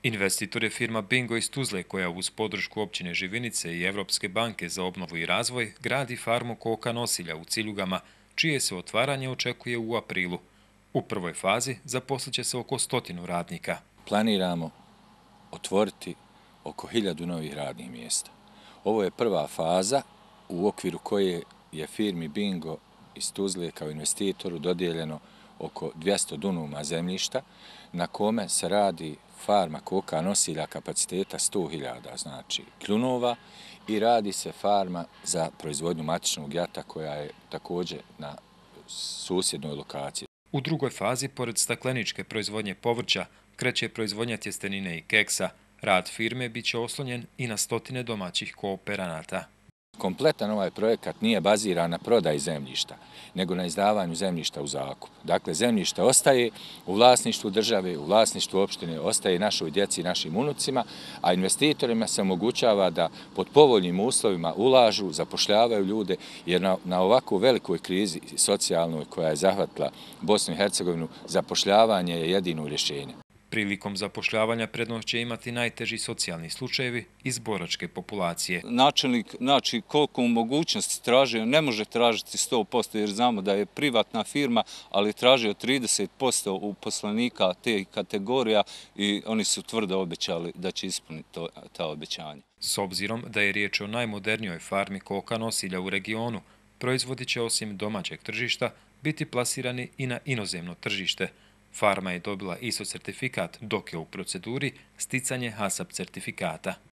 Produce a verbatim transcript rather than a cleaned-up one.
Investitor je firma Bingo iz Tuzle koja uz podršku općine Živinice i Evropske banke za obnovu i razvoj gradi farmu koka nosilja u Ciljugama, čije se otvaranje očekuje u aprilu. U prvoj fazi zaposlit će se oko stotinu radnika. Planiramo otvoriti oko hiljadu novih radnih mjesta. Ovo je prva faza u okviru koje je firmi Bingo iz Tuzle kao investitoru dodijeljeno oko dvjesto dunuma zemljišta na kome se radi farma koka nosilja kapaciteta sto hiljada, znači kljunova, i radi se farma za proizvodnju matičnog jata koja je također na susjednoj lokaciji. U drugoj fazi, pored stakleničke proizvodnje povrća, kreće proizvodnja tjestenine i keksa. Rad firme bit će oslonjen i na stotine domaćih kooperanata. Kompletan ovaj projekat nije baziran na prodaji zemljišta, nego na izdavanju zemljišta u zakup. Dakle, zemljište ostaje u vlasništvu države, u vlasništvu opštine, ostaje našoj djeci i našim unucima, a investitorima se omogućava da pod povoljnim uslovima ulažu, zapošljavaju ljude, jer na, na ovako velikoj krizi socijalnoj koja je zahvatila Bosnu i Hercegovinu, zapošljavanje je jedino rješenje. Prilikom zapošljavanja prednost će imati najteži socijalni slučajevi iz boračke populacije. Načelnik, znači koliko u mogućnosti tražio, ne može tražiti sto posto jer znamo da je privatna firma, ali je tražio trideset posto uposlenika te kategorija i oni su tvrdo obećali da će ispuniti to, ta obećanja. S obzirom da je riječ o najmodernijoj farmi koka nosilja u regionu, proizvodi će osim domaćeg tržišta biti plasirani i na inozemno tržište. Farma je dobila I S O certifikat, dok je u proceduri sticanje HASAP certifikata.